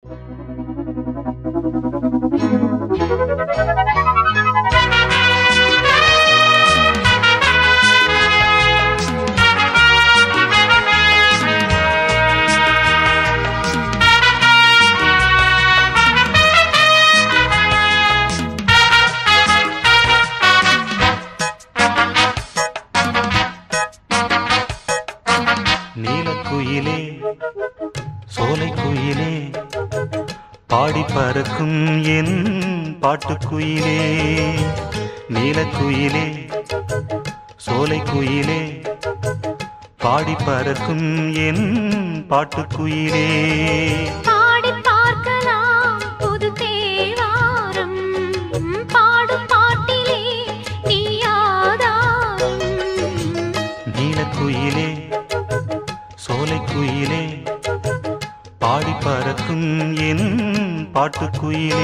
நீலக்குயிலே சோலைக்குயிலே பாடி பறக்கும் என் பாட்டுக்குயிலே. நீலக்குயிலே சோலைக்குயிலே பாடி பறக்கும் என் பாட்டுக்குயிலே. பாடி பார்க்கலாம் புது தேவாரம், பாடும் பாட்டிலே நீ ஆதாரம். நீலக்குயிலே சோலைக்குயிலே பாடி பறக்கும் என் பாட்டுக்குயிலே.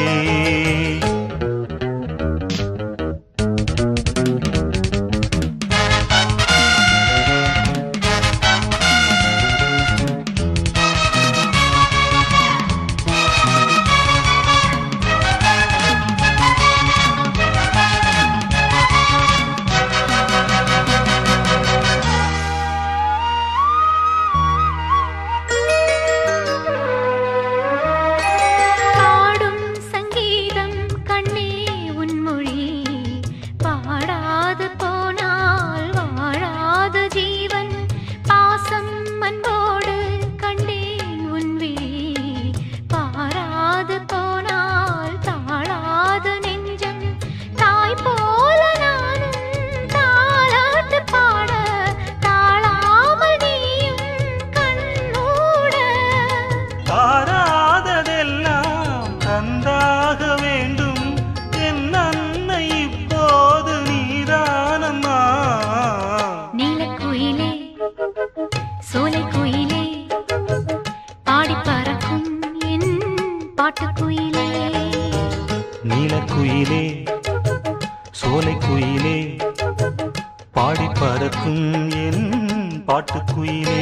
நீலக்குயிலே சோலைக்குயிலே பாடி பறக்கும் என் பாட்டுக்குயிலே.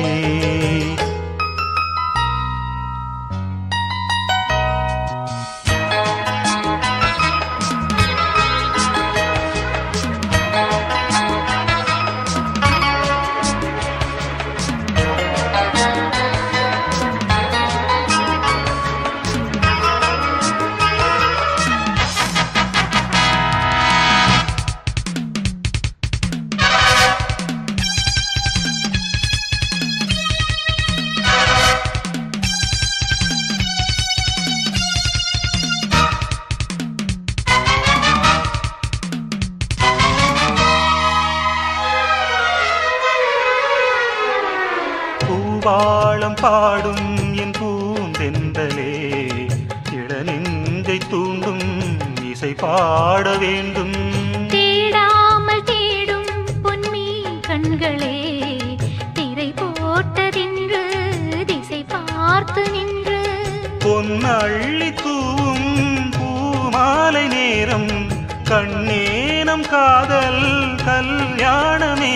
பூவாளம் பாடும் என் பூந்தென்றலே இளநெஞ்சை தூண்டும் இசை பாட வேண்டும். தேடாமல் தேடும் பொன்மீ கண்களே திரை போட்டதின்று திசை பார்த்து நின்று. பொன்னள்ளி தூவும் பூமாலை நேரம் கண்ணே நம் காதல் கல்யாணமே.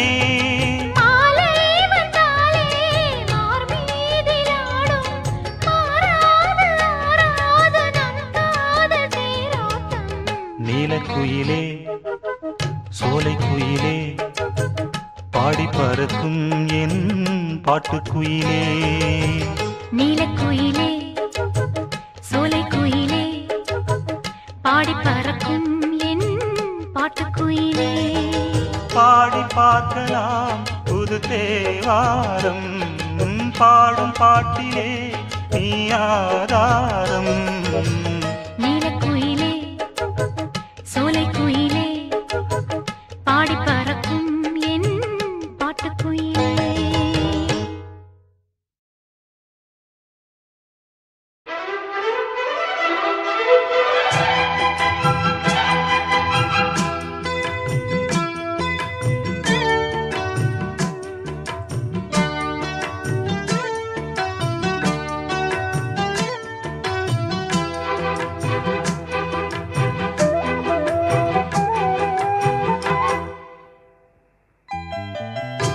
நீலக்குயிலே சோலைக்குயிலே பாடி பறக்கும் என் பாட்டுக்குயிலே. நீலக்குயிலே சோலைக்குயிலே பாடி பறக்கும் என் பாட்டுக்குயிலே. பாடி பார்க்கலாம் புது தேவாரம், பாடும் பாட்டிலே நீ ஆதாரம். நீலக்குயிலே சோலைக்குயிலே பாடி பறக்கும் என் பாட்டுக்குயிலே.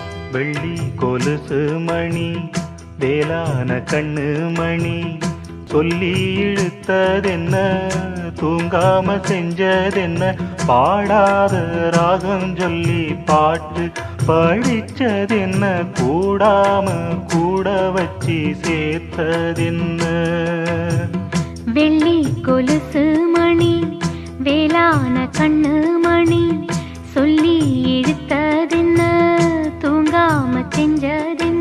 வெள்ளி கொலுசு மணி வேளான கண்ணு மணி சொல்லி இழுத்ததென்ன தூங்காம செஞ்சதென்ன பாடாத ராகம் சொல்லி பாட்டு படிச்சதென்ன கூடாம கூட வச்சு சேர்த்ததென்ன வெள்ளி கொலுசு மணி வேளான கண்ணு மணி சொல்லி இழுத்ததென்ன தூங்காம செஞ்சதென்ன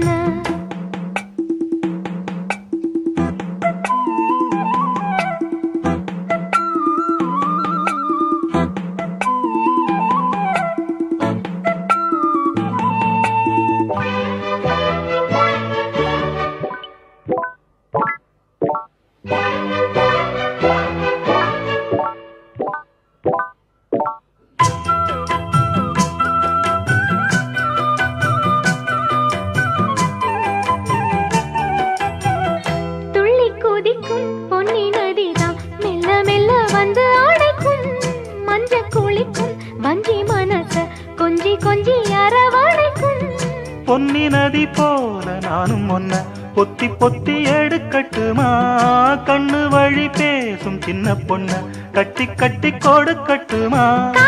பொன்னி நதி போல நானும் ஒன்ன பொத்தி பொத்தி எடுக்கட்டுமா கண்ணு வழி பேசும் சின்ன பொண்ண கட்டி கட்டி கொடுக்கட்டுமா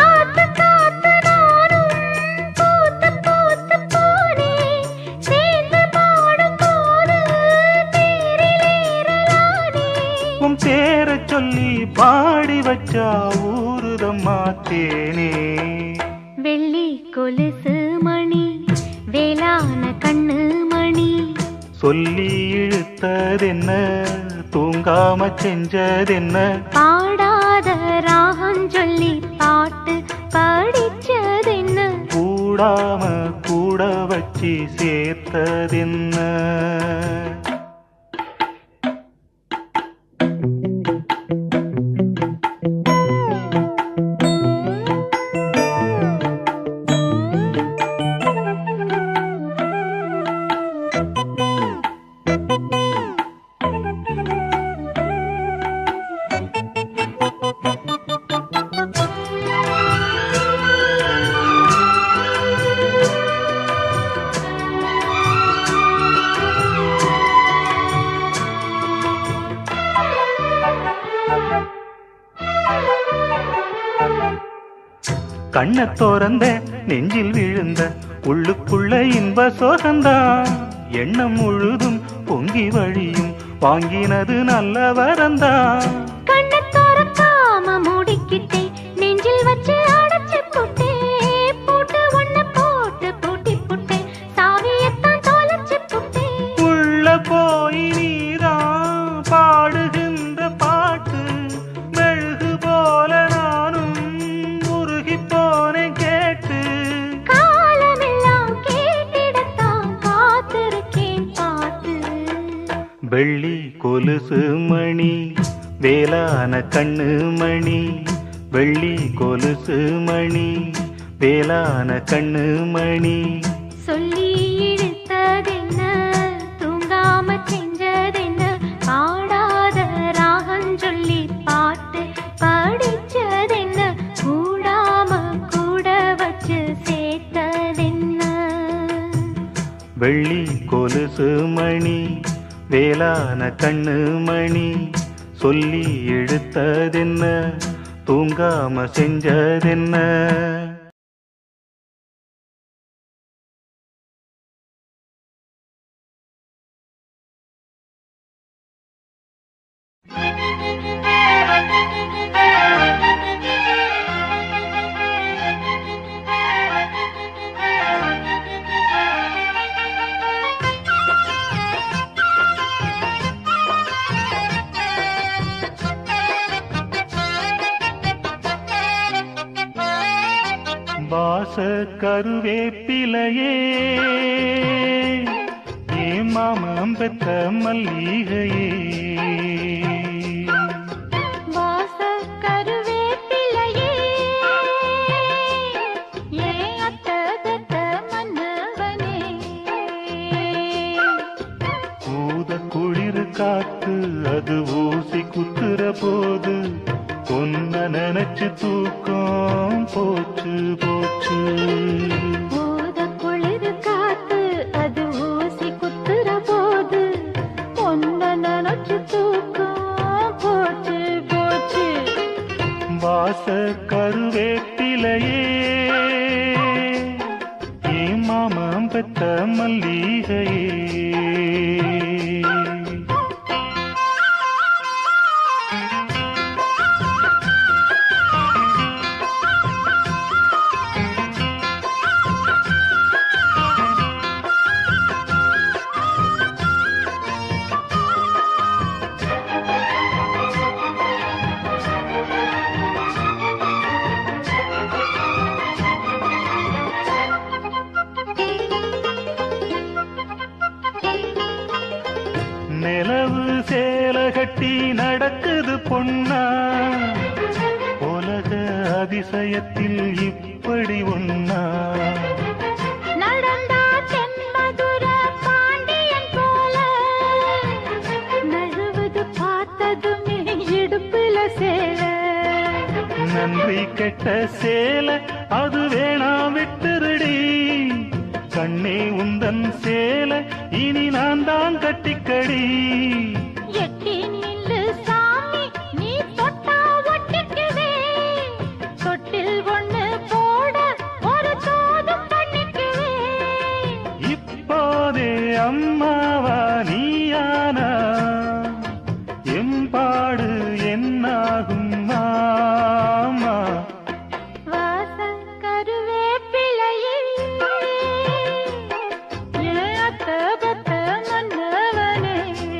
உன் பேரை சொல்லி பாடி வச்சா ஊருதம்மா தேனே வெள்ளி கொலுசு மணி வேளான கண்ணு மணி சொல்லி இழுத்ததென்ன தூங்காம செஞ்சதென்ன பாடாத ராகம் சொல்லி பாட்டு படிச்சதென்ன கூடாம கூட வச்சு சேர்த்ததென்ன கண்ண தோறந்த நெஞ்சில் விழுந்த உள்ளுக்குள்ள இன்ப சோகந்தான் எண்ணம் முழுதும் பொங்கி வழியும் வாங்கினது நல்ல வரந்தான் கண்ண தோறக்காம மூடிக்கிட்டே நெஞ்சில் வச்சு அடைச்சு போட்டே போட்டு ஒண்ணு போட்டு பூட்டி போட்டே சாவியத்தான் தொலைச்சு போட்டே உள்ள போய் நீதான் பாடுகின்ற பாட்டு மெழுகு போல நானும் உருகி போனேன் கேட்டு காலமெல்லாம் கேட்டிடத்தான் காத்திருக்கேன் பாட்டு வெள்ளி கொலுசு மணி வேளான கண்ணு மணி வெள்ளி கொலுசு மணி வேளான கண்ணு மணி சொல்லி இழுத்ததென்ன தூங்காம செஞ்சதென்ன பாடாத ராகம் சொல்லி பாட்டு படிச்சதென்ன கூடாம கூட வச்சு சேர்த்ததென்ன வெள்ளி கொலுசு மணி வேளான கண்ணு மணி சொல்லி இழுத்ததென்ன தூங்காம செஞ்சதென்ன வாச கருவேப்பிலையே ஏ மாமம் பெத்த மல்லிகையே வாச கருவேப்பிலையே ஏ அத்தகத்த மன்னவனே ஊத குளிர் காத்து அது ஊசி குத்துற போது பொன்ன நினைச்சு தூக்கம் போச்சு போச்சு ஊத குளிர் காத்து அது ஊசி குத்துற போது பொன்ன நினைச்சு தூக்கம் வாச கருவேப்பிலையே ஏன் மாமம் பெத்த மல்லிகையே நிலவு சேல கட்டி நடக்குது பொன்னா உலக அதிசயத்தில் இப்படி ஒன்னா நடந்தா தென்மதுர பாண்டியன் போல நழுவது பார்த்ததுமே இடுப்புல சேல நன்றி கெட்ட சேல அது வேணாம் விட்டுருடி கண்ணே உந்தன் சேல இனி நான் தான் கட்டிக்கடி எட்டி நில்லு சாமி நீ தொட்டா ஒட்டிக்குவே தொட்டில் ஒண்ணு போட ஒரு தோதும் பண்ணிக்குவே இப்போதே அம்மாவா நீயானா எம்பாடு என்னாகும் மாமா வாசம் கருவேப்பிலையே ஏத்த பத்த மன்னவனே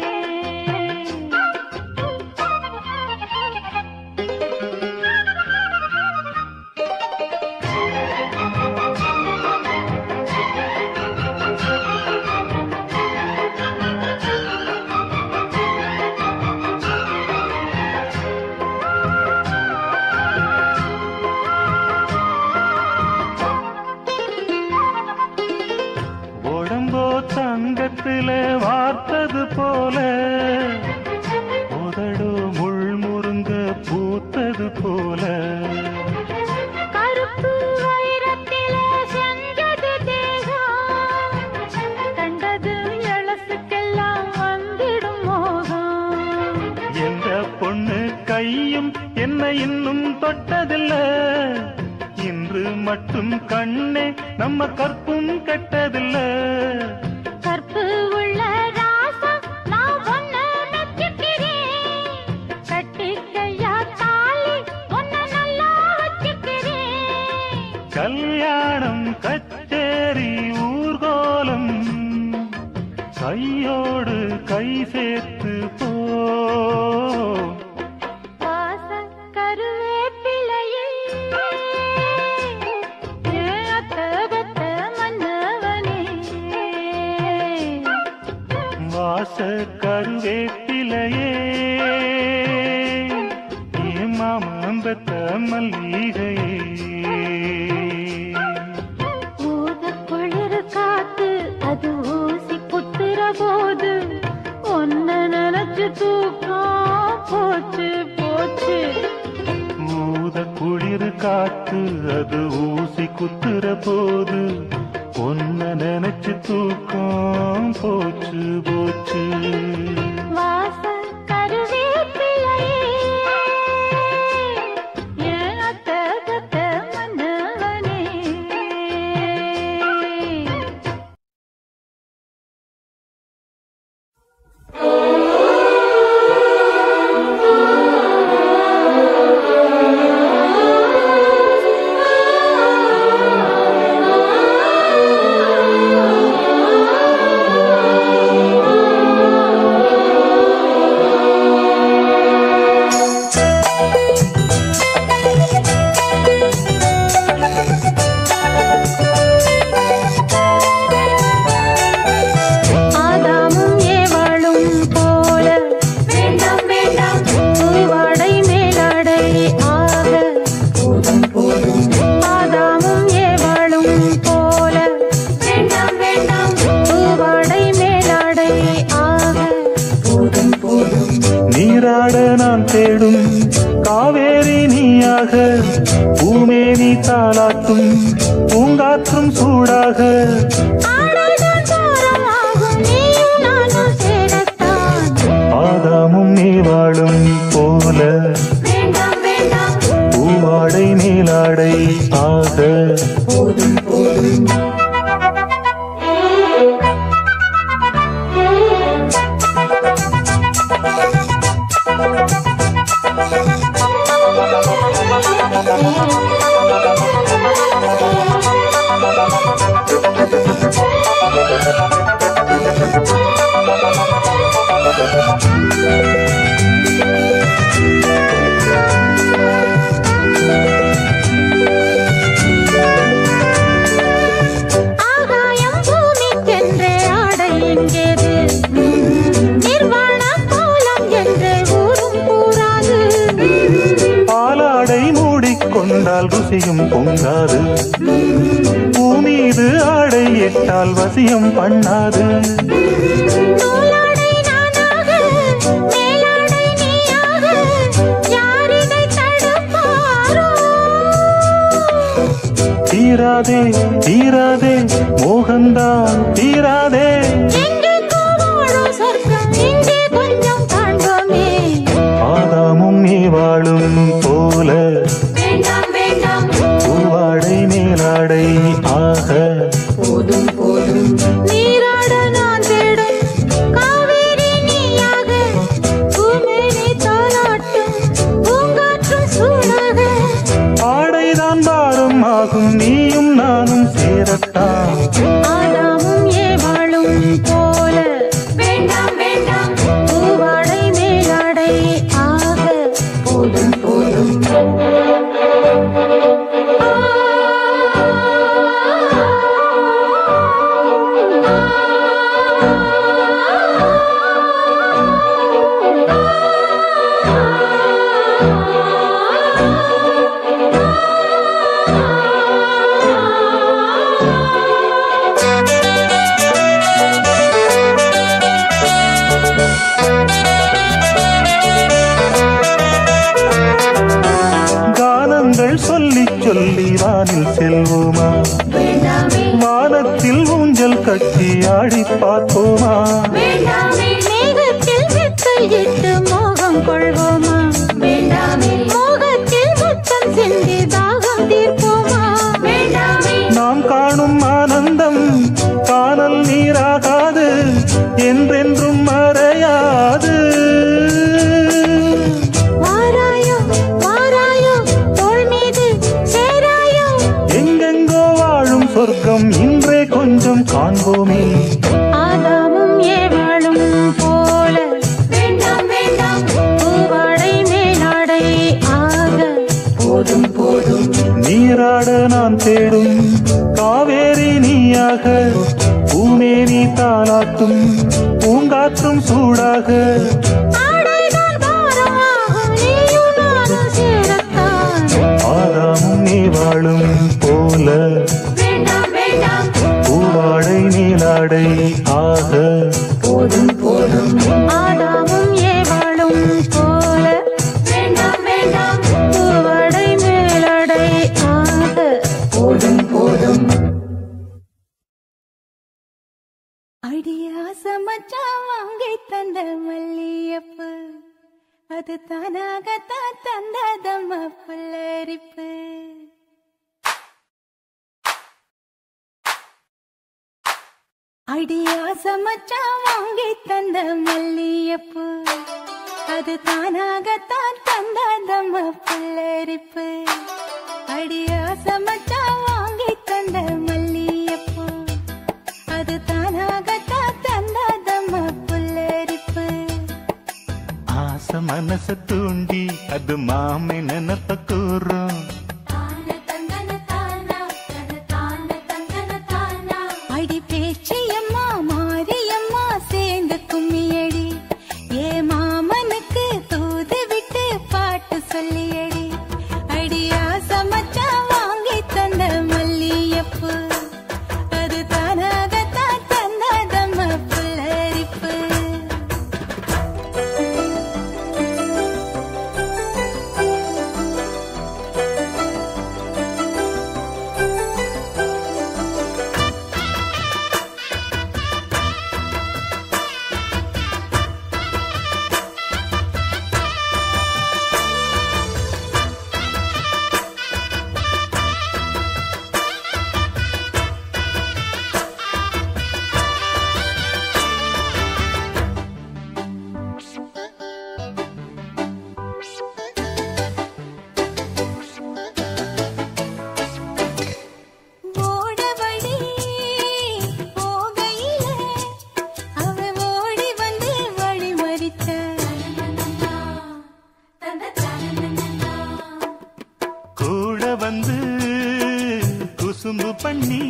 உடம்போ தங்கத்துல வார்த்தது போல உதடோ முள் முருங்க பூத்தது போல கருப்பு வைரத்தில செஞ்சது தேகம் கண்டது எழசுக்கெல்லாம் வந்திடும் மோகம் எந்த பொண்ணு கையும் என்ன இன்னும் தொட்டதில்ல இன்று மட்டும் கண்ணே நம்ம கற்பும் கெட்டதில்ல கற்பு உள்ள ராசம் நான் ஒன்ன மெச்சுக்கிறேன் கட்டிக்கையா தாலி ஒன்ன நல்லா வச்சுக்கிறேன் கல்யாணம் கச்சேரி ஊர்கோலம் கையோடு கை சேர்த்து போ வாசம் கருவேப்பிலையே ஏத்த பத்த மன்னவனே வாச கருவேப்பிலையே ஏன் மாமம்பத்த மல்லிகையே ஊத குளிர் காத்து அது ஊசி குத்துற போது ஒன்ன நினைச்சு தூக்கம் போச்சு போச்சு ஊத குளிர் காத்து அது ஊசி குத்துற போது ஒன்ன நினைச்சு தூக்கம் போச்சு போச்சு வாசம் கருவேப்பிலையே ஏத்த பத்த மன்னவனே ஆதாமும் ஏவாளும் போல வேண்டாம் வேண்டாம் பூவாடை மேலாடை ஆக ஆதாமும் ஏவாளும் போல வேண்டாம் வேண்டாம் பூவாடை மேலாடை ஆக நீராட நான் தேடும் காவேரி நீயாக பூமேனி தாளாட்டும் பூங்காற்றும் சூடாக ஆடைதான் தூரமாகும் நீயும் நானும் சேரத்தான் ஆதாமும் நீவாளும் போல வேண்டாம் வேண்டாம் பூவா போதும் போதும். ஆகாயம் பூமிக்கென்றே ஆடை எங்கேது, நிர்வாண கோலம் என்றே ஊரும் கூறாது. பாலாடை மூடிக்கொண்டால் ருசியும் பொங்காது, பூமீது ஆடை இட்டால் வசியம் பண்ணாது. நூலாடை நானாக, மேலாடை நீயாக, யாரினை தடுப்பாரோ? தீராதே தீராதே மோகந்தான் தீராதே. எங்கெங்கோ வாழும் சொர்க்கம் இங்கே கொஞ்சம் காண்போமே. ஆதாமும் ஏவாளும் போல வேண்டாம் வேண்டாம், பூவாடை மேலாடை ஆக. போதும் போதும். நீராட நான் தேடும் காவேரி நீயாக, பூமேனி தாலாட்டும் பூங்காற்றும் சூடாக. ஆடைதான் பாரம் ஆகும் நீயும் நானும் சேரத்தான். ஆதாமும் ஏவாளும் போல வேண்டாம் வேண்டாம், பூவாடை மேலாடை ஆக. போதும் போதும். கானங்கள் சொல்லி சொல்லி வானில் செல்வோமா, வேண்டாமே வானத்தில் ஊஞ்சல் கட்டி ஆடி பார்ப்போமா. வேண்டாமே, மேகத்தில் வித்தையிட்டு மோகம் கொள்வோமா. வேண்டாமே, மோகத்தில் முத்தம் சிந்தி தாகம் தீர்ப்போமா. வேண்டாமே, நாம் காணும் ஆனந்தம் காணல் நீராகாது, என்றென்றும் மறையாது. வாராயோ வாராயோ தோள் மீது சேராயோ. எங்கெங்கோ வாழும் சொர்க்கம் இன்றே கொஞ்சம் காண்போமே. ஆதாமும் ஏவாளும் போல வேண்டாம் வேண்டாம், பூவாடை மேலாடை ஆக. போதும் போதும். நீராட நான் தேடும் காவேரி நீயாக, பூமேனி தாலாட்டும் பூங்காற்றும் சூடாக. ஆடைதான் பாரமாகும் நீயும் நானும் சேரத்தான். ஆதாமும் ஏவாளும் போல வேண்டாம் வேண்டாம், பூவாடை நீலாடை ஆக. போதும் போதும். ஆதாமும் ஏவாளும் போல வேண்டாம் வேண்டாம், பூவாடை மேலாடை ஆக. போதும் போதும். அடியாச மச்சான் வாங்கி தந்த மல்லியப்பு, அது தானாகத்தான் தந்ததம்மா புல்லரிப்பு. அடியாச மச்சான் வாங்கி தந்த மல்லியப்பு, அது தானாகத்தான் தந்ததம்மா புல்லரிப்பு. அடியாச மச்சான் வாங்கி தந்த மல்லியப்பு, அது தானாகத்தான் தந்ததம்மா புல்லரிப்பு. ஆசை மனச தூண்டி அது மாமை நினப்ப கூறும். அடி பேச்சியம்மா மாரியம்மா சேர்ந்து கும்மியடி, ஏ மாமனுக்கு தூது விட்டு பாட்டு சொல்லியடி. அடியா சமச்சா வாங்கி தந்த மல்லியப்பு, அது தானாகத்தான் தந்ததம்மா புல்லரிப்பு.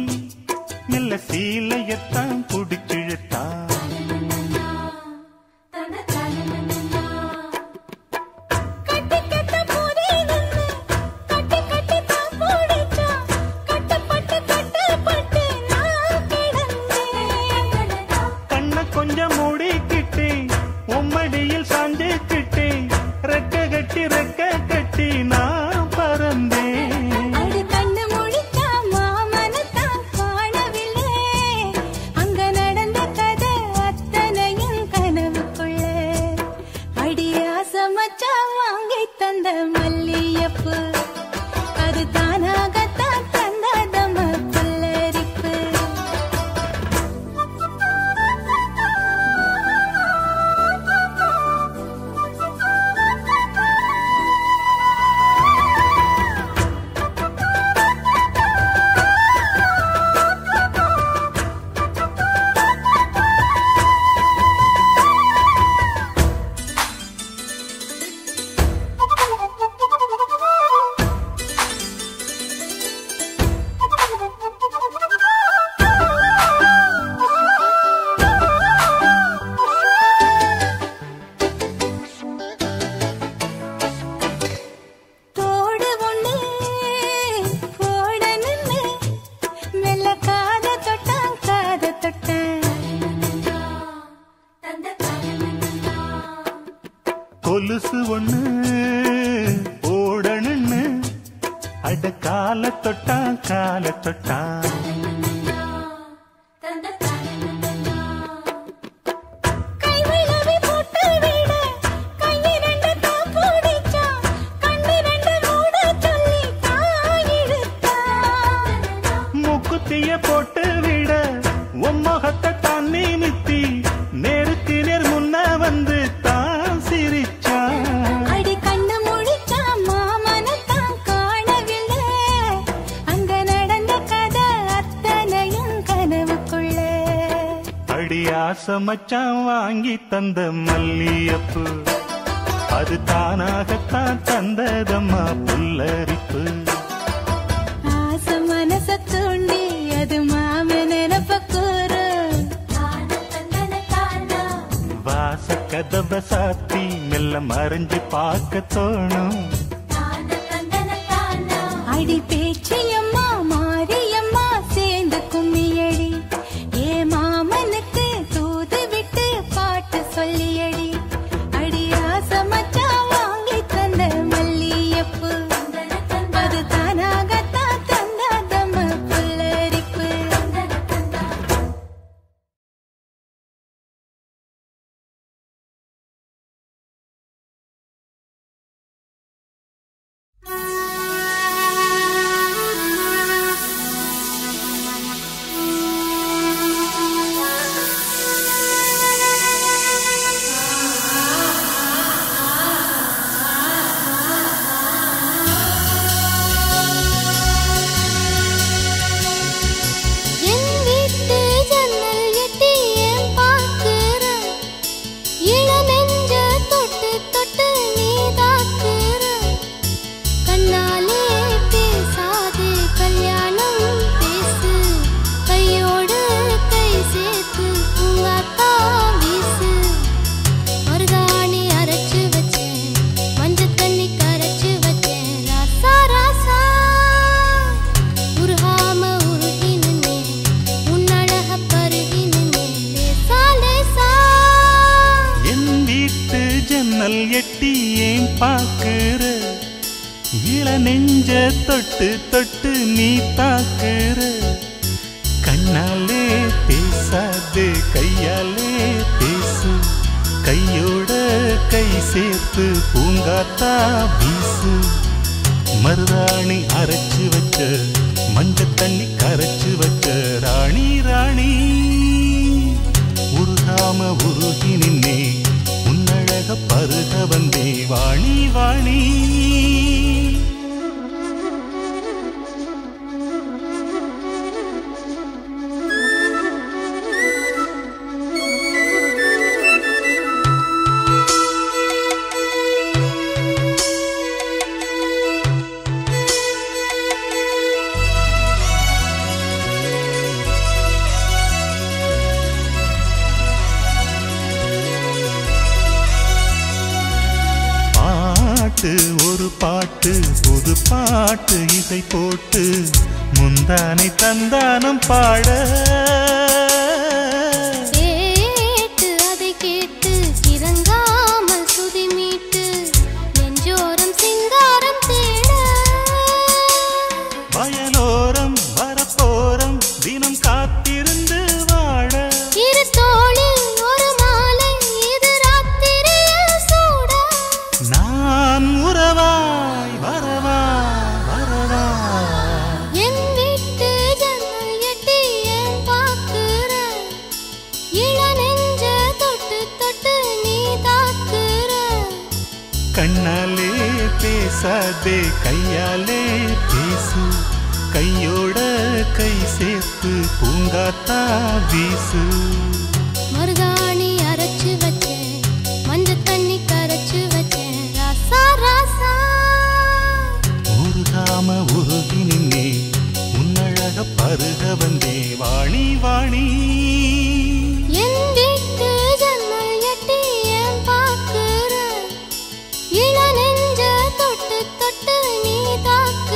மெல்ல சீலையத்தான் புடிச்சிழுத்தா கொஞ்சம் மூடிக்கிட்டே உம்மடியில் சாஞ்சுக்கிட்டே ரெக்க கட்டி நான் பறந்தேன். அது கண்ணு முழிச்சா மாமனத்தான் காணவில்லை. அங்க நடந்த கதை அத்தனையும் கனவுக்குள்ள. அடியாசமச்சா வாங்கி தந்த மல்லியப்பு அது தானாகத்தான் தந்ததம புல்லரிப்பு. கொலுசு ஒண்ணு ஓடணுன்னு அட கால தொட்டா முக்குத்திய போட்டு விட உம்மகத்தை தான் நிமித்தி நேருக்கு நேர் முன்ன வந்து தான் சிரிச்சா. அடி கண்ணு முழிச்சா மாமனத்தான் காணவில்லை. அங்க நடந்த கதை அத்தனையும் கனவுக்குள்ள. அடியாசமச்சான் வாங்கி தந்த மல்லியப்பு அது தானாகத்தான் தந்ததம்மா புல்லரிப்பு. ஆசை மனச தூண்டி அது மாம நினப்ப கூறு. வாச கதவ சாத்தி மெல்ல மறைஞ்சு பார்க்க தோணும். அடி பேச்சியம்மா மாரியம்மா சேர்ந்து கும்மியடி. ஏ மாமனுக்கு தூது விட்டு பாட்டு சொல்லியடி. அடி ஆசமச்சா வாங்கி தந்த மல்லியப்பு அது தானாகத்தான் தந்ததம புல்லரிப்பு. எட்டி ஏன் பாக்குற இள நெஞ்ச தொட்டு தொட்டு நீ தாக்குற. கண்ணாலே பேசாது கையாலே பேசு கையோட கை சேர்த்து பூங்காத்தா வீசு. மருதாணி அரைச்சு வச்ச மஞ்ச தண்ணி கரைச்சு வச்ச ராணி ராணி உருகாம உருகி நின்னே உன்னழக பருக வந்தே வாணி வாணி. தொட்டு புது பாட்டு இசை போட்டு முந்தானை தந்தானம் பாட கேட்டு அதை கேட்டு கிறங்காமல் சுதி மீட்டு நெஞ்சோரம் சிங்காரம் தேட வயலோரம் வரப்போரம் தினம் காத்திருந்து வாழ இரு தோளில் ஒரு மாலை இது ராத்திரியில் சூட நான் உறவாய் வரவா வரவா என் வீட்டு ஜன்னல் எட்டி ஏன் பார்க்கிற இள நெஞ்ச தொட்டு தொட்டு நீ தாக்குற கண்ணாலே பேசாதே கையாலே பேசு கையோட கை சேர்த்து பூங்காத்தா வீசு மருதாணி அரைச்சு வச்சேன் மஞ்சள் தண்ணி கரைச்சு வச்சேன் ராசா ராசா உருகாம உருகி நின்னே உன்னழக பருக வந்தே வாணி வாணி என் வீட்டு ஜன்னல் எட்டி ஏன் பார்க்கிற இள நெஞ்ச தொட்டு தொட்டு நீ தாக்குற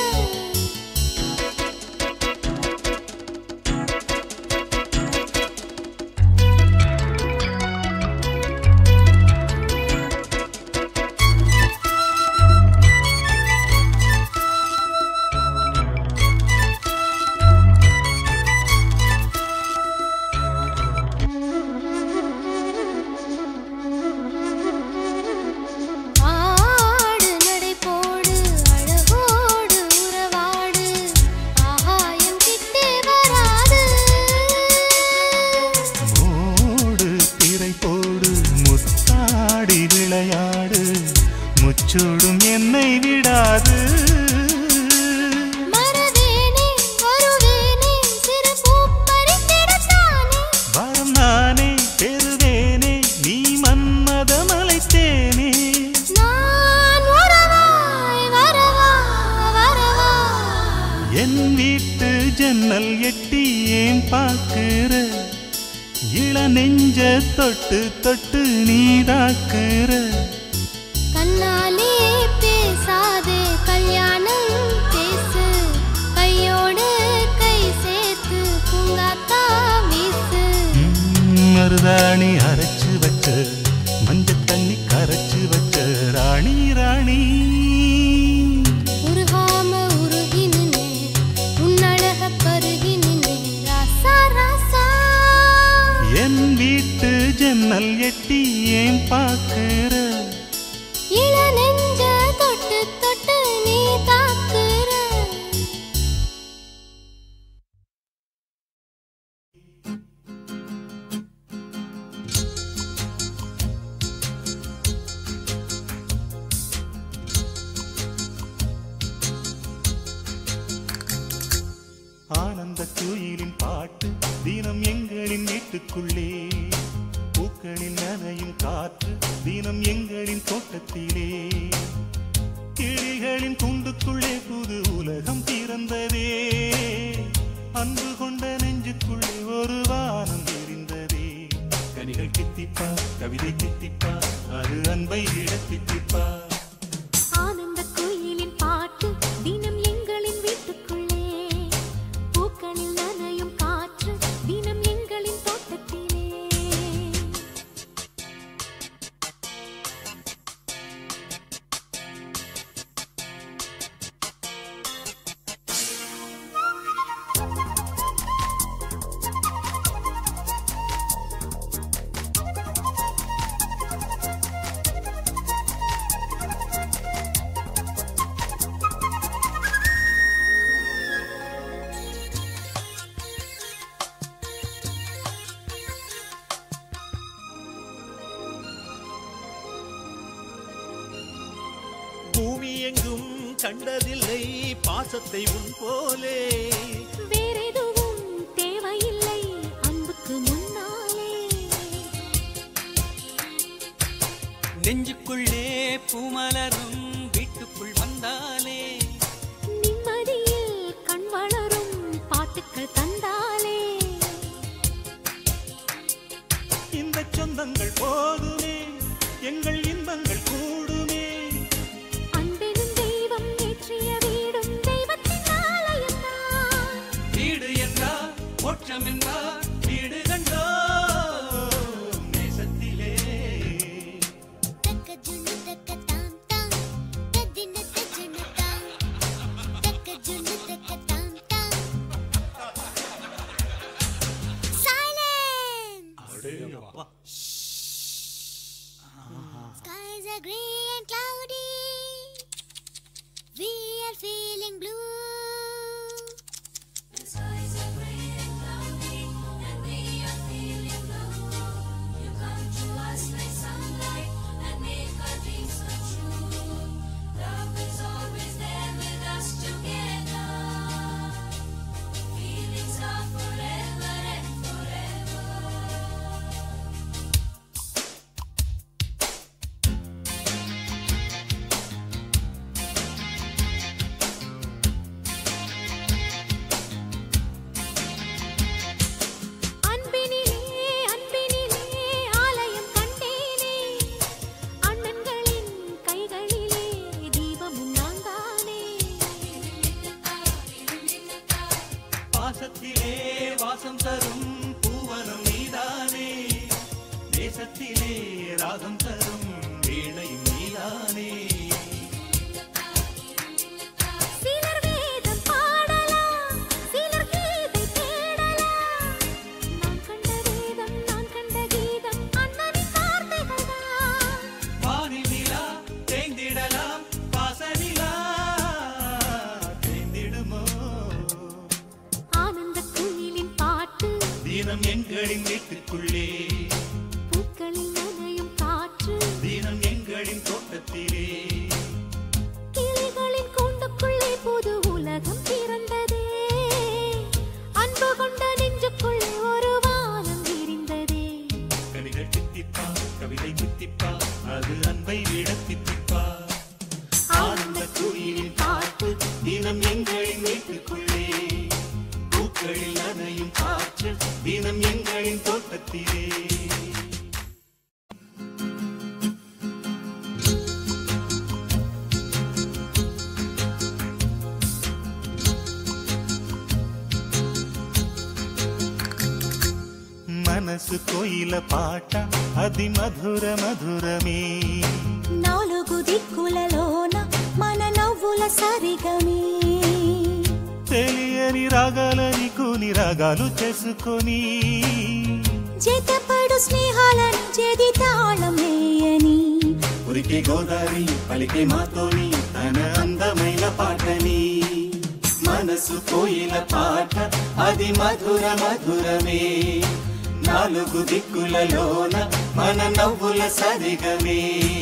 ஆடு நடை போடு அழகோடு உறவாடு ஆகாயம் கிட்டே வராது மூடு திரை போடு முத்தாடி விளையாடு முச்சூடும் என்னை விடாது மறவேனே வருவேனே சிறு பூ பறித்திடத்தானே வரம் நானே பெறுவேனே நீ மன்மதமலைத்தேனே நான் உறவாய் வரவா வரவா என் வீட்டு ஜன்னல் எட்டி ஏன் பார்க்கிற இள நெஞ்ச தொட்டு தொட்டு நீதாக்குற கண்ணாலே பேசாதே கல்யாணம் பேசு கையோடு கை சேர்த்து பூங்காத்தா வீசு மருதாணி அரைச்சு வச்ச மஞ்சள் தண்ணி கரைச்சு வச்ச ராணி ராணி உருகாம உருகி நின்னே உன்னழக பருகி நின்னே ராசா ராசா என் வீட்டு ஜன்னல் எட்டி ஏன் பார்க்கிற இள நெஞ்ச தொட்டு தொட்டு நீ தாக்குற ஆனந்த குயிலின் பாட்டு தினம் எங்களின் வீட்டுக்குள்ளே பூக்களில் நனையும் காற்று தினம் எங்களின் தோட்டத்திலே கிளிகளின் கூண்டுக்குள்ளே புது உலகம் பிறந்ததே அன்பு கொண்ட நெஞ்சுக்குள்ளே ஒரு வானம் விரிந்ததே கனிகள் கித்திப்பா கவிதை கித்திப்பா அது அன்பை இடத்தித்திப்பா ஆனந்த குயிலின் பாட்டு தினம் எங்களின் வீட்டுக்குள்ளே பூக்களில் நனையும் காற்று தினம் எங்களின் தோட்டத்திலே பூமி எங்கும் கண்டதில்லை பாசத்தை உன் போலே வேறெதுவும் தேவையில்லை அன்புக்கு முன்னாலே நெஞ்சுக்குள்ளே பூமலரும் வீட்டுக்குள் வந்தாலே நிம்மதியில் கண் வளரும் பாட்டுக்கள் தந்தாலே இந்த சொந்தங்கள் போதுமே எங்கள் இன்பங்கள் கூடுமே அன்பெனும் தெய்வம் மோட்சம் என்பார் வீடு கண்டோ நேசத்திலே. Skies are grey and cloudy. We are feeling blue. Skies are grey and cloudy, and we are feeling blue. You come to us like sunlight and make our dreams come true. Love is always there with us together. Feelings are forever and forever. பாசத்திலே வாசம் தரும் பூவனம் நீதானே, தேசத்திலே ராகம் தரும் வீணையும் நீதானே. சிலர் வேதம் பாடலாம், சிலர் கீதை தேடலாம். நான் கண்ட வேதம், நான் கண்ட கீதம் அண்ணனின் வார்த்தைகள் தான். வானில் நிலா தேய்ந்திடலாம், பாசனிலா தேய்ந்திடுமோ. ஆனந்த குயிலின் பாட்டு தினம் எங்களின் வீட்டுக்குள்ளே, பூக்களில் நனையும் காற்று தினம் எங்களின் தோட்டத்திலே. கிளிகளின் கூண்டுக்குள்ளே புது உலகம் பிறந்ததே. அன்பு கொண்ட நெஞ்சுக்குள்ளே ஒரு வானம் விரிந்ததே. கவிகள் தித்திப்பா, கவிதை தித்திப்பா, அது அன்பை விட தித்திப்பா. ஆனந்த குயிலின் பாட்டு தினம் எங்களின் வீட்டுக்குள்ளே, பூக்களில் நனையும் காற்று தினம் எங்களின் தோட்டத்திலே. మనసు కోయిల పాట అది మధుర మధురమే. నాలుగు దిక్కులలోన మన నవ్వుల సరిగమే. తెలియని రాగాలని కొన్ని రాగాలు చేసుకొని జతపడు స్నేహాలను చెది తాళం వేయని. ఉరికే గోదారి పలికే మాతోని తన అందమైన పాటని. మనసు కోయిల పాట అది మధుర మధురమే. నాలుగు దిక్కులలోన మన నవ్వుల సరిగమే.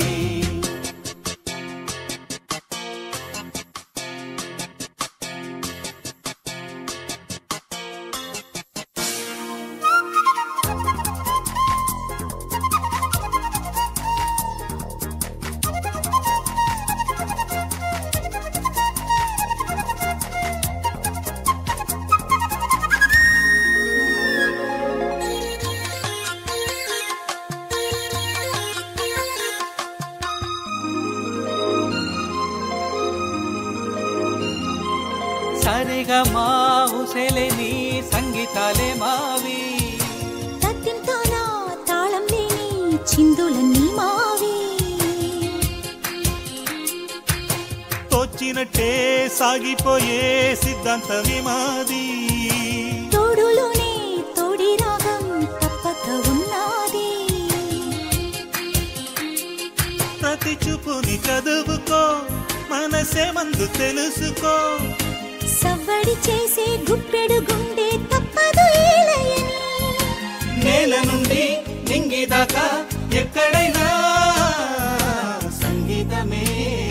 సరిగా మా ఉసెలేని సంగీతాలే మావి. తత్తింతోనా తాళం లేని చిందులన్నీ మావి. తోచినట్టే సాగిపోయే సిద్ధాంతమే మాది. తోడులోనే తోడి రాగం తప్పక ఉన్నది. ప్రతి చూపుని చదువుకో, మనసే మందు తెలుసుకో. సవ్వడి చేసే గుప్పెడు గుండె తప్పదు ఏలయని. నేల నుండి నింగి దాకా ఎక్కడైనా సంగీతమే.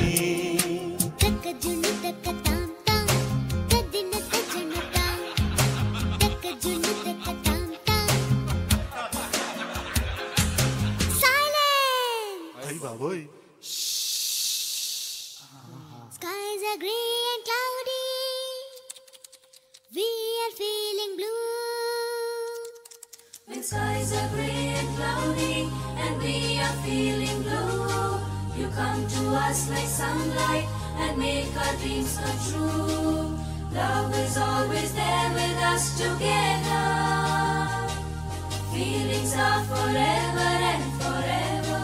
అయ్ బాబోయ్. Skies are grey and cloudy. We are feeling blue. When skies are grey and cloudy and we are feeling blue, you come to us like sunlight and make our dreams come true. Love is always there with us together. forever and forever.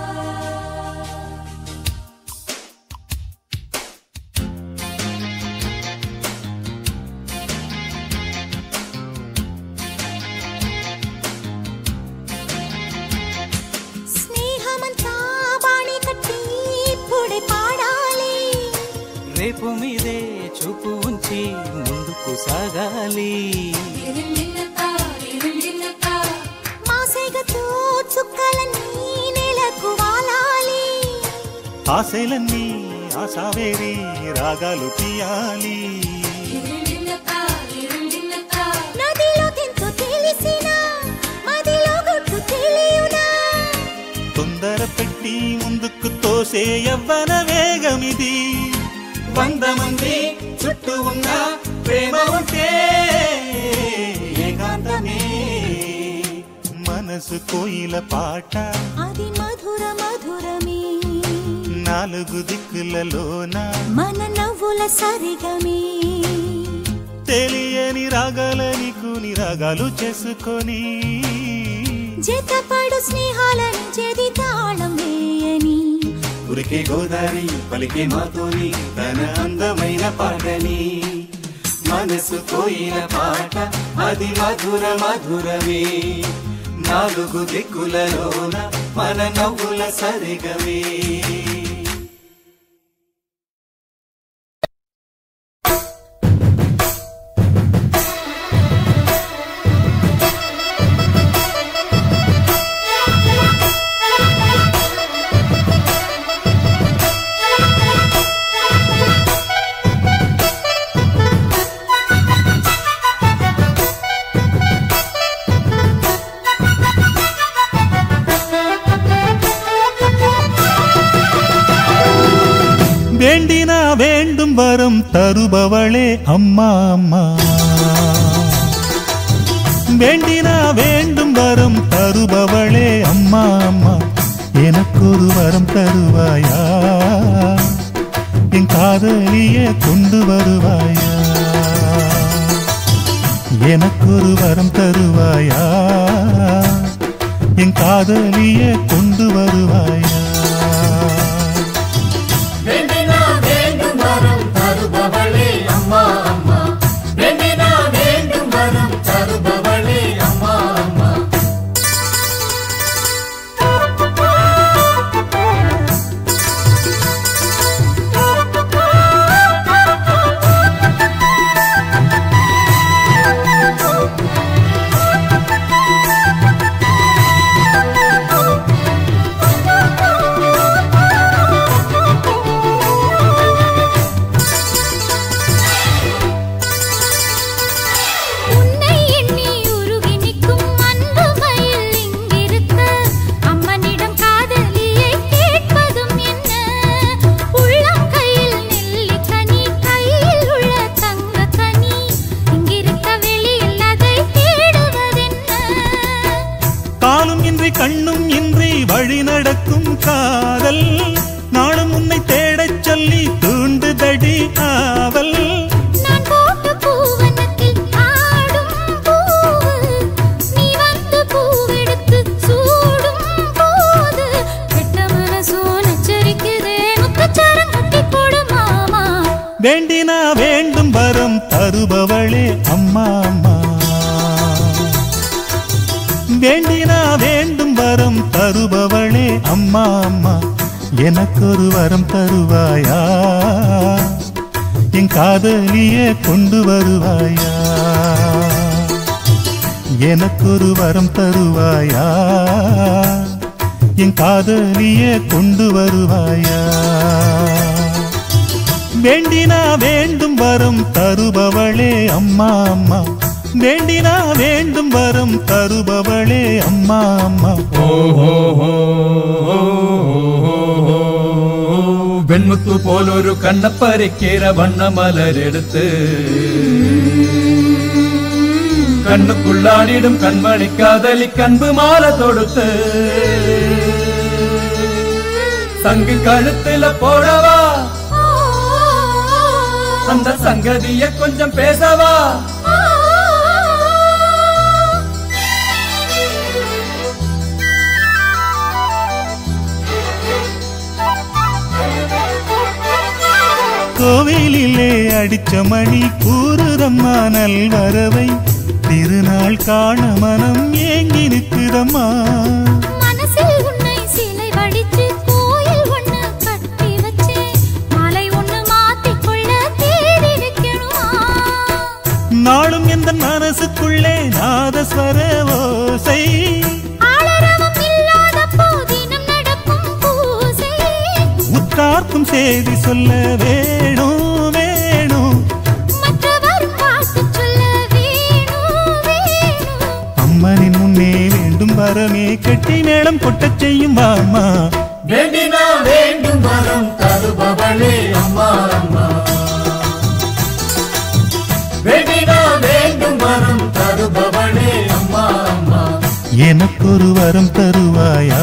స్నేహమంతా బాణి కట్టి పుడే పాడాలి రేపు మీదే చూపు ఉంచి ముందుకు సాగాలి మాసేగతో చుక్కలన్నీ నేలకు వాలాలి ఆశలన్నీ ఆశావేరి రాగాలు తీయాలి నదిలో తెంతో తెలిసినా మదిలో గుట్టు తెలియునా తొందర పెట్టి ముందుకు తోసే యవ్వన వేగమిది 100 మంది చుట్టూ ఉన్న ప్రేమ ఉంటే ఏకాంతమే మనసు కోయిల పాట అది మధుర మధురమే 4 దిక్కులలోన మన నవ్వుల సరిగమే తెలియని రాగాలని కూని రాగాలు చేసుకొని జతపడు స్నేహాలను చెది తాళం వేయని ఉరికే గోదారి పలికే మాతోని తన అందమైన పాటని మనసు కోయిన పాట అది మధుర మధురమే 4 దిక్కులలోన మన నవ్వుల సరిగమే வேண்டினா வேண்டும் வரம் தருபவளே அம்மா அம்மா வேண்டினா வேண்டும் வரம் தருபவளே அம்மா அம்மா எனக்கொரு வரம் தருவாயா என் காதலியே கொண்டு வருவாயா எனக்கொரு வரம் தருவாயா என் காதலியே கொண்டு வருவாயா கண்ணும் இன்றி வழி நடக்கும் காதல் நாளும் உன்னை தேடச் சொல்லி தூண்டுதடி ஆவல் நான் போட்ட பூவனத்தில் ஆடும் பூவு நீ வந்து பூவெடுத்து சூடும் போது கெட்ட மனசோ நச்சரிக்குதே முத்தச்சாரம் கட்டி போடு மாமா வேண்டினா வேண்டும் வரம் தருபவளே அம்மா அம்மா வேண்டினா வேண்டும் வரம் தருபவளே அம்மா அம்மா எனக்கொரு வரம் தருவாயா என் காதலியே கொண்டு வருவாயா எனக்கொரு வரம் தருவாயா என் காதலியே கொண்டு வருவாயா வேண்டினா வேண்டும் வரம் தருபவளே அம்மா அம்மா வேண்டினா வேண்டும் வரம் தருபவளே அம்மா அம்மா വെൺമുത്തു പോലൊരു കണ്ണപ്പരക്കേര വണ്ണമലരെടുത്ത് കണ്ണുക്കുള്ളാടിടും കൺമണിക്കാതലി കൺപ് മാല തൊടുത്ത് சங்கு கழுத்துல போடவா அந்த சங்கதிய கொஞ்சம் பேசவா அடிச்ச மணி கூறுதம்மா நல்வரவை திருநாள் காண மனம் ஏங்கி நிற்குதம்மா மனசில் உன்னை சிலை வடிச்சு கோயில் ஒண்ணு கட்டி வச்சே மாலை ஒண்ணு மாத்திக்கொள்ள தேடி வைக்கணுமா நாளும் எந்த மனசுக்குள்ளே நாதஸ்வர ஓசை ஆளரவம் இல்லாத போதினம் நடக்கும் பூசை உத்தார்க்கும் செய்தி சொல்ல வேணும் வேணும் மற்றவர் பாட்டு சொல்ல வேணும் வேணும் அம்மனின் முன்னே வேண்டும் வரமே கெட்டி மேளம் கொட்டச் செய்யும் வாமா வேண்டினா வேண்டும் வரம் தருபவளே அம்மா அம்மா வேண்டினா வேண்டும் வரம் தருபவளே அம்மா அம்மா எனக்கொரு வரம் தருவாயா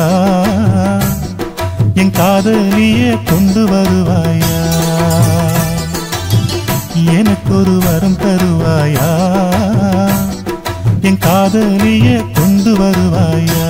என் காதலிய கொண்டு வருவாயா எனக்கொரு வரம் தருவாயா என் காதலிய கொண்டு வருவாயா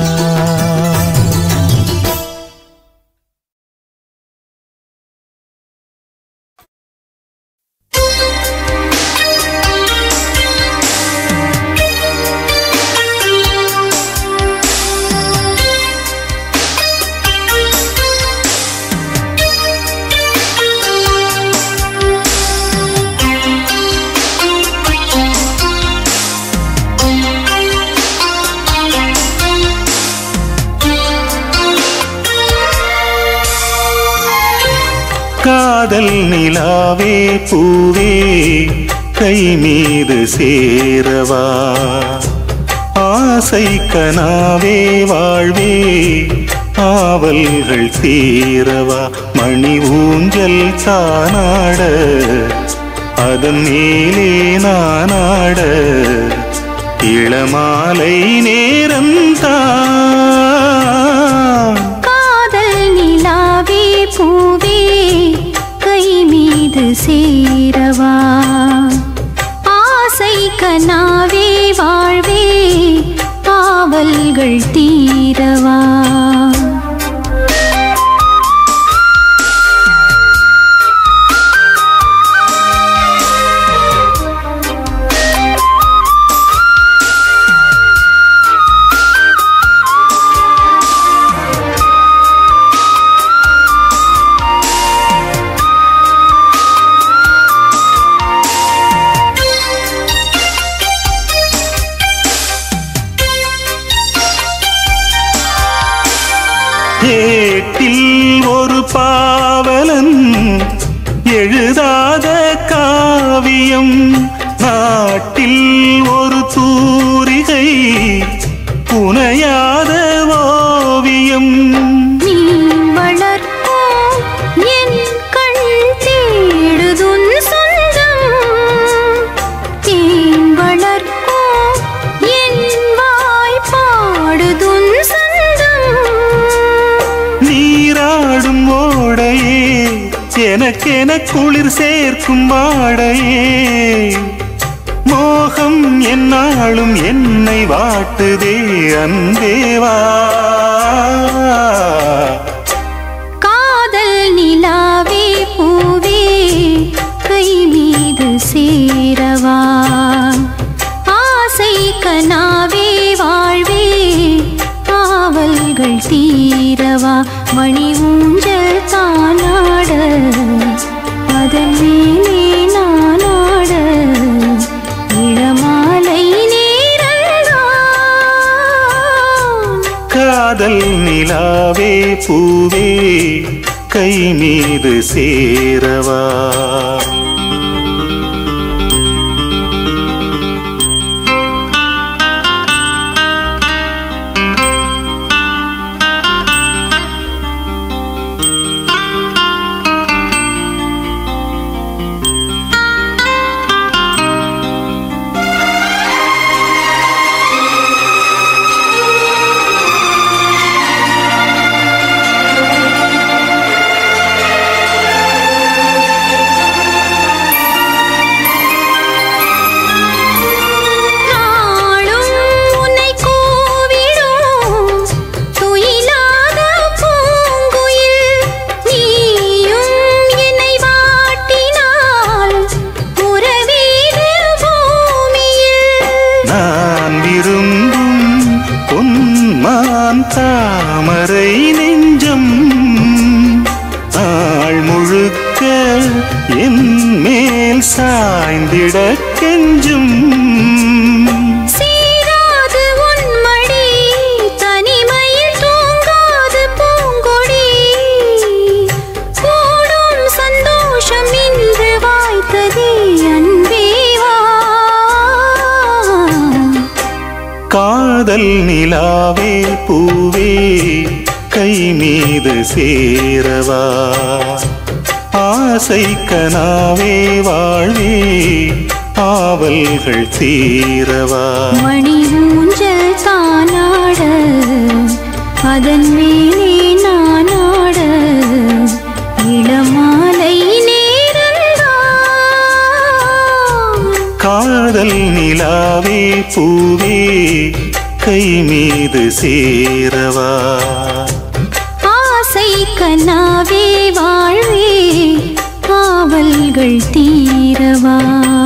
காதல் நிலாவே பூவே கை மீது சேரவா ஆசை கனாவே வாழ்வே ஆவல்கள் தீரவா மணி ஊஞ்சல் தானாட அதன் மேலே நானாட இளமாலை நேரம்தான் காதல் நிலாவே பூவே கை மீது சேரவா ஆசை கனாவே வாழ்வே ஆவல்கள் தீரவா ஏட்டில் ஒரு பாவலன் எழுதாத காவியம் நாட்டில் ஒரு தூரிகை புனையாத ஓவியம் நீ வளர்க்கும் என் கண் தேடுதுன் சொந்தம் தேன் வளர்க்கும் என் வாய் பாடுதுன் சொந்தம் நீராடும் ஓடையே எனக்கென குளிர் சேர்க்கும் வாடையே மோகம் என்னாலும் என்னை வாட்டுதே அன்பேவா காதல் நிலாவே பூவே கை மீது சேரவா ஆசை கனாவே வாழ்வே ஆவல்கள் தீரவா மணி ஊஞ்சல் தானாட அதன் மேலே நானாட இளமாலை நேரம்தான் காதல் நிலாவே பூவே கை மீது சேரவா நான் விரும்பும் பொன்மான் தாமரை நெஞ்சம் நாள் முழுக்க என் மேல் சாய்ந்திட கெஞ்சும். சீராது உன் மடி தனிமையில் தூங்காது பூங்கொடி கூடும் சந்தோஷம் இன்று வாய்த்ததே அன்பே வா. காதல் நிலாவே பூவே கை மீது சேரவா ஆசை கனாவே வாழ்வே ஆவல்கள் தீரவா. மணி ஊஞ்சல் தானாட அதன் மேலே நானாட இளமாலை நேரம்தான். காதல் நிலாவே பூவே கை மீது சேரவா ஆசை கனாவே வாழ்வே காவல்கள் தீரவா.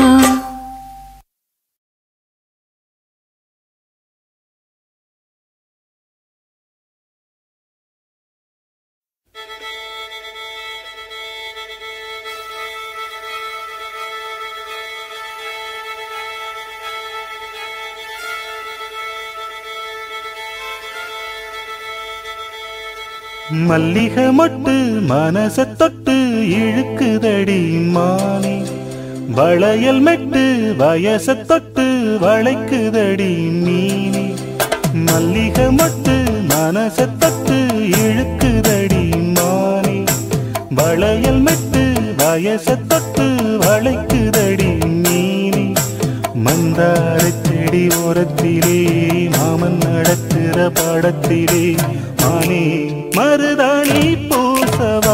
மல்லிகை மொட்டு மனச தொட்டு இழுக்குதடி மானே வளையல் மெட்டு வயச தொட்டு வளைக்குதடி மீனே. மல்லிகை மொட்டு மனச தொட்டு இழுக்குதடி மானே வளையல் மெட்டு வயச தொட்டு வளைக்குதடி மீனே. மந்தார செடி ஓரத்திலே மாமன் நடக்கிற படத்திலே மானே மருதாணி பூசவா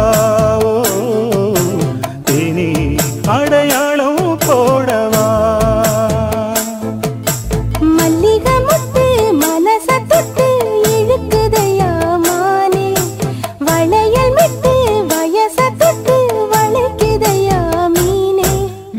தேனி அடையாளம் போடவா. மல்லிகை முத்து மனச தொட்டு இழுக்குதையா மானே வளையல் மெட்டு வயச தொட்டு வளைக்குதையா மீனே.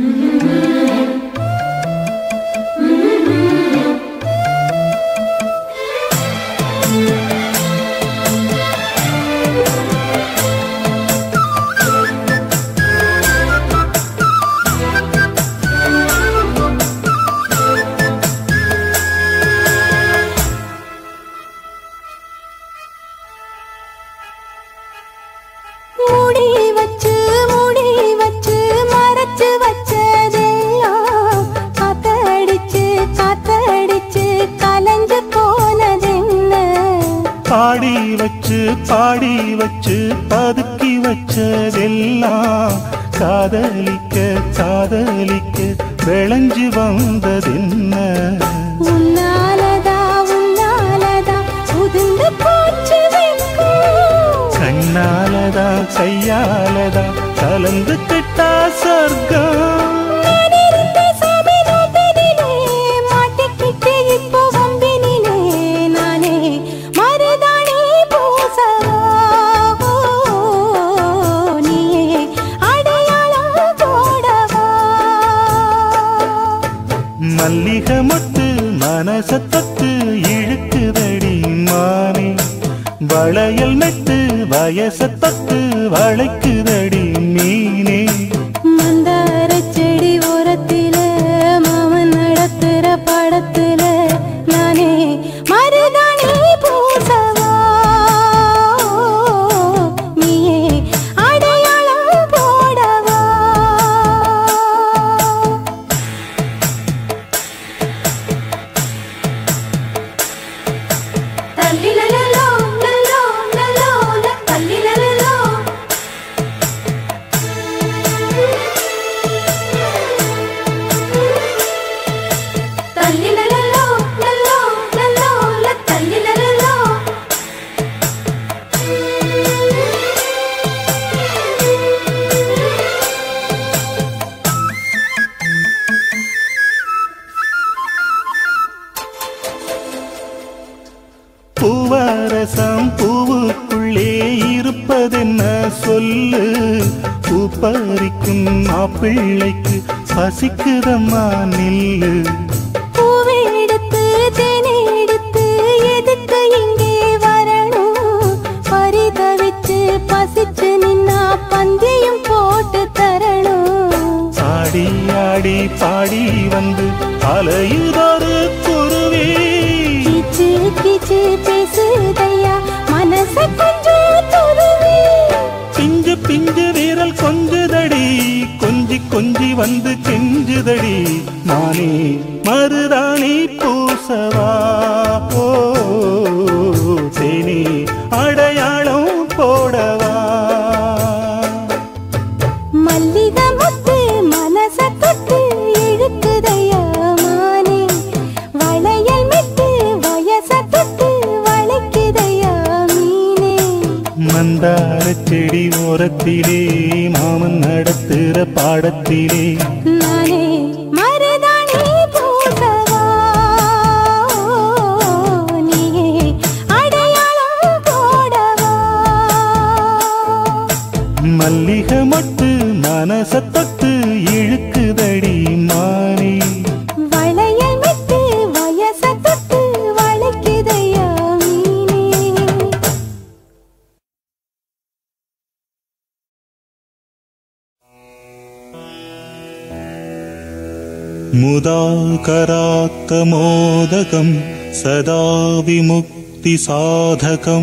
முடி வச்சு மறைச்சு வச்சதெல்லாம் காத்தடிச்சு காத்தடிச்சு கலந்து போனதென்ன. பாடி வச்சு பதுக்கி வச்சதெல்லாம் காதலிக்க காதலிக்க விளைஞ்சு வந்ததென்ன. உன்னாலதா உதிர்ந்து போச்சு வெட்கம். கண்ணாலதா கையாலதா கலந்து கிட்டா சொர்க்கம். நான் இருந்த சபையிலே மாட்டிக்கிட்டு இப்போ வம்பினிலே நானே மருதாணி பூசவா நீயே அடையாளம் போடவா. மல்லிகை மொட்டு மனச தொட்டு இழுக்குதடி மானே வளையல் மெட்டு வயச தொட்டு வளைக்குதடி மீனே. மந்தார செடி ஓரத்தில மாமன் நடத்துற படத்துல நானே மருதாணி பூசவா நீயே அடையாளம் போடவா. தல்லிலலலோ லலோ லலோ தல்லிலலலோ. தல்லிலலலோ லலோ லலோ தல்லிலலலோ. பூவரசம் பூவுக்குள்ளே இருப்பதென்ன சொல்லு பூ பறிக்கும் மாப்பிள்ளைக்கு பசிக்குதம்மா நில்லு. பூவேடு அலையுதொரு குருவி. கிச்சு கிச்சு பேசுதையா மனச கொஞ்சம் துருவி. பிஞ்சு பிஞ்சு வீரல் கொஞ்சுதடி, கொஞ்சி கொஞ்சி வந்து கெஞ்சுதடி. நானே மருதாணி பூசவா, ஓ தேனி அடையாளம் போடவா. மல்லிகை முத்து மனச தொட்டு இழுக்குதையா மானே. வளையல் மிட்டு வயச தொட்டு வளைக்குதையா மீனே. மந்தார செடி ஓரத்திலே மாமன் நடத்துற பாடத்திலே நானே மருதாணி பூசவா, நீயே அடையாளம் போடவா. மல்லிகை மொட்டு மனச தொட்டு இழுக்குதடி மானே. வளையல் மிட்டு வயச தொட்டு வளைக்குதையா மீனே. मुदाकरात्तमोदकं सदा विमुक्तिसाधकं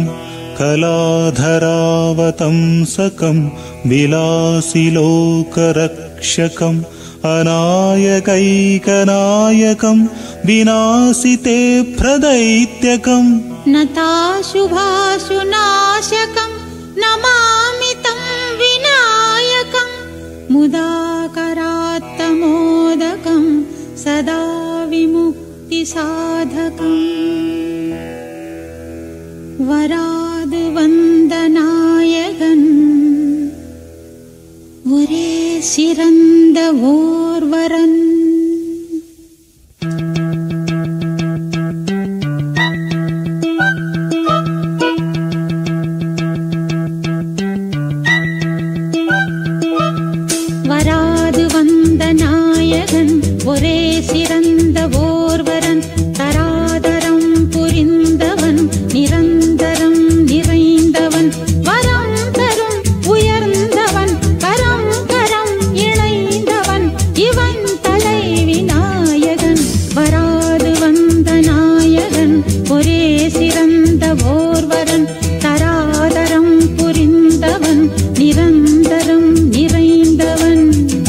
कलाधरावतंसकं विलासिलोकरक्षकम् अनायकैकनायकं विनाशिते प्रदैत्यकम् नताशुभाशुनाशकं नमामि तं विनायकं मुदाकरात्तमोदकं सदा विमुक्तिसाधकम् वराद् वन्दनायकन् ஒரே சிறந்த ஓர்வரன். வராது வந்த நாயகன் ஒரே சிறந்த ஓர்வரன். தராதரம் புரிந்தவன் நிரந்தரம் நிறைந்தவன். வரம் தரும் உயர்ந்தவன் கரம் கரம் இணைந்தவன். இவன் தலை விநாயகன். வராது வந்த நாயகன் ஒரே சிறந்த ஓர்வரன். தராதரம் புரிந்தவன் நிரந்தரம் நிறைந்தவன்.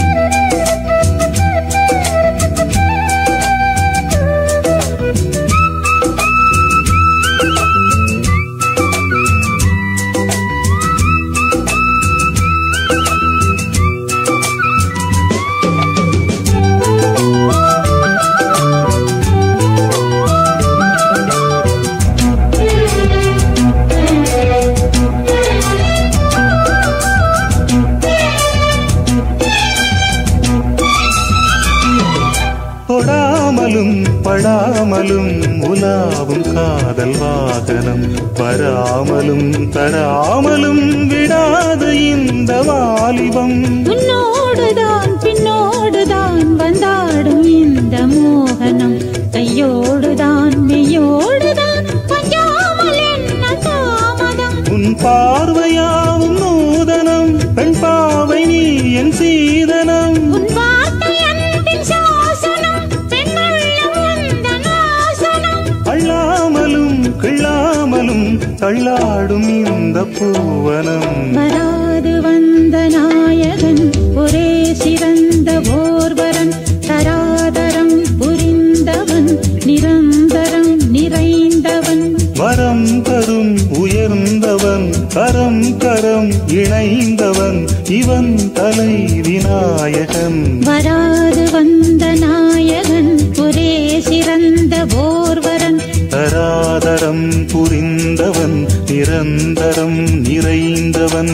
தொடாமலும் படாமலும் உலாவும் காதல் வாகனம். வராமலும் தராமலும் விடாது இந்த வாலிபம். உன்னோடுதான் பின்னோடுதான் வந்தாடும் இந்த மோகனம். கையோடுதான் மெய்யோடுதான் பஞ்சாமல் என்ன தாமதம். உன் பார்வையாவும் நூதனம், பெண் பாவை நீ என் சீதனம். உன் வார்த்தை அன்பின் சாசனம், பெண்ணுள்ளம் உந்தன் வாசனம். அள்ளாமலும் கிள்ளாமலும் தள்ளாடும் இந்த பூவனம். வராது வந்த நாயகன் ஒரே சிறந்த ஓர்வரன். தராதரம் புரிந்தவன் நிரந்தரம் நிறைந்தவன். வரம் தரும் உயர்ந்தவன் கரம் கரம் இணைந்தவன். இவன் தலை விநாயகன். வராது வந்த நாயகன் ஒரே சிறந்த ஓர்வரன். தராதரம் புரிந்தவன் நிரந்தரம் நிறைந்தவன்.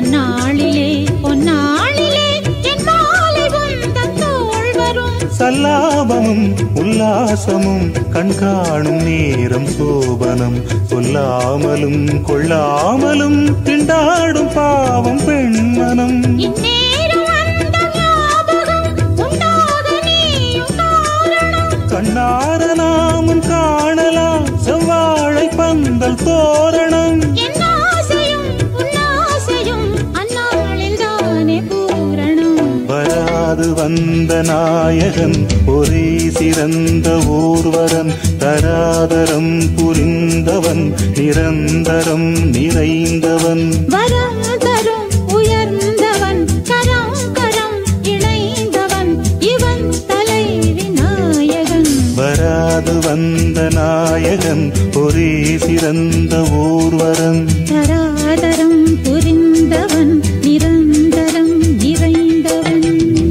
அந்நாளிலே பொன்னாளிலே என் மாலை உந்தன் தோள் வரும். சல்லாபமும் உல்லாசமும் கண்காணும் நேரம் சோபனம் சொல்லாமலும் கொள்ளாமலும் திண்டாடும் பாவம் பெண்மனம். இந்நேரம் அந்த ஞாபகம் உண்டாக நீயும் காரணம். கண்ணார நாமும் காணலாம் செவ்வாழை பந்தல் தோரணம். என் ஆசையும் உன்னாசையும் அந்நாளில் தானே பூரணம். வராது வந்த நாயகன் ஒரே சிறந்த ஊர்வரன் தராதரம் புரிந்தவன் நிரந்தரம் நிறைந்தவன். வரம் தரும் உயர்ந்தவன் கரம் கரம் இணைந்தவன் இவன் தலைவி நாயகன். வராது வந்த நாயகன் ஒரே சிறந்த ஊர்வரன் தராதரம் புரிந்தவன் நிரந்தரம் நிறைந்தவன்.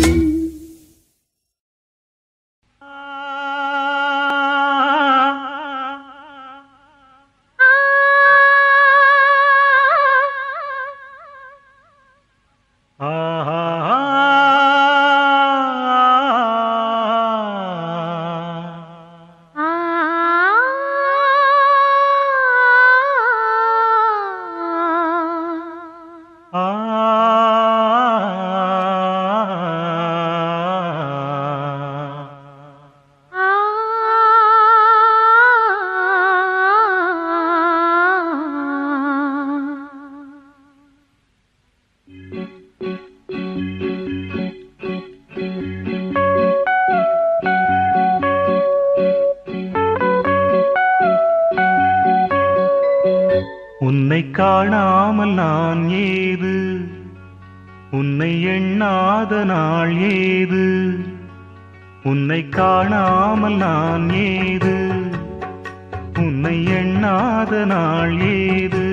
உன்னை காணாமல் நான் ஏது, உன்னை எண்ணாத நாள் ஏது. உன்னை காணாமல் நான் ஏது, உன்னை எண்ணாத நாள் ஏது.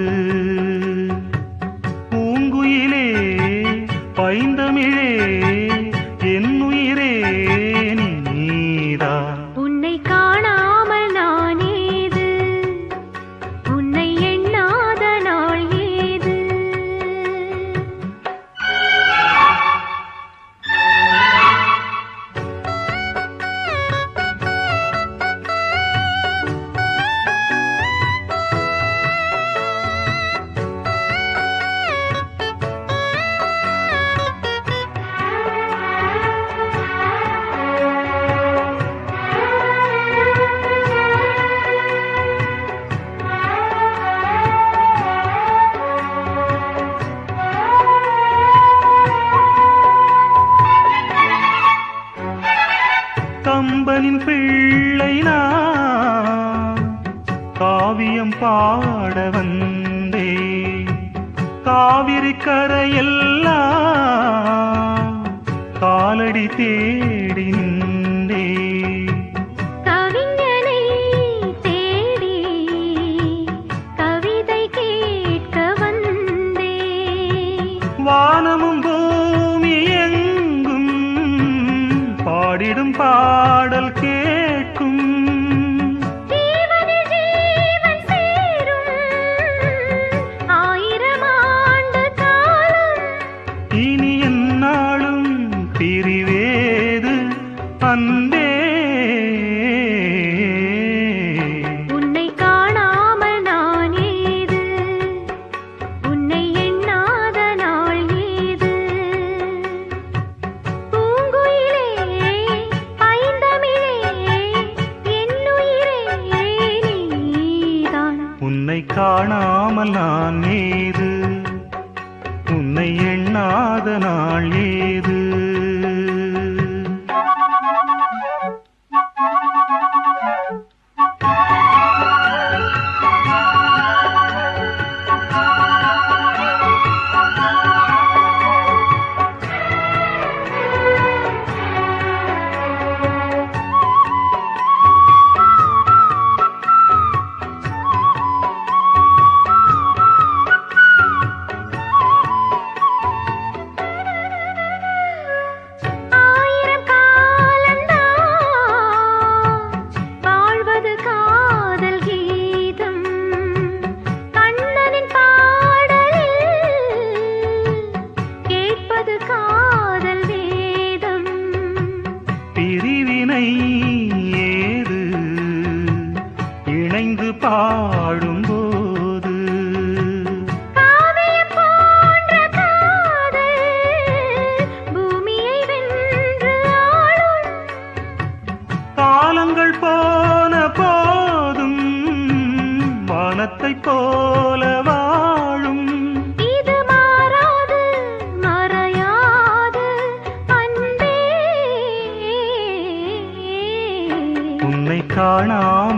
பூங்குயிலே பைந்தமிழே என் உயிரே நீதான். உன்னை காணாமல் நான் ஏது, உன்னை எண்ணாத நாள் ஏது. கம்பனின் பிள்ளை நான் காவியம் பாட வந்தே. காவிரி கரையெல்லாம் காலடி தேடி நின்றே. கவிஞனை தேடி கவிதை கேட்க வந்தே. வானமும் பூமி எங்கும் பாடிடும் பாடல் கேட்கும். ஜீவனில் ஜீவன் சேரும் ஆயிரம் ஆண்டு காலம். இனி எந்நாளும் பிரிவேது அன்பே. உன்னை காணாமல் நான் ஏது, உன்னை எண்ணாத நாள் ஏது. பூங்குயிலே பைந்தமிழே என் உயிரே நீதான். உன்னை காணாமல் நான் ஏது, உன்னை எண்ணாத நாள் ஏது.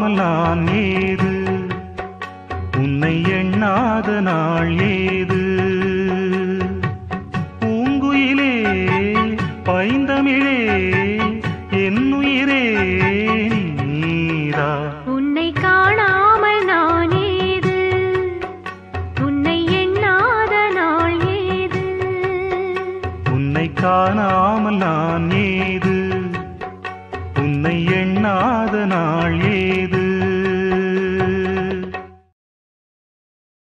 காணாமல் நான் ஏது உன்னை எண்ணாத நாள் ஏது பூங்குயிலே பைந்தமிழே என்னுயிரே நீரா உன்னை காணாமல் நான் ஏது உன்னை எண்ணாத நாள் ஏது உன்னை காணாமல் நான் ஏது உன்னை எண்ணாத நாள் ஏது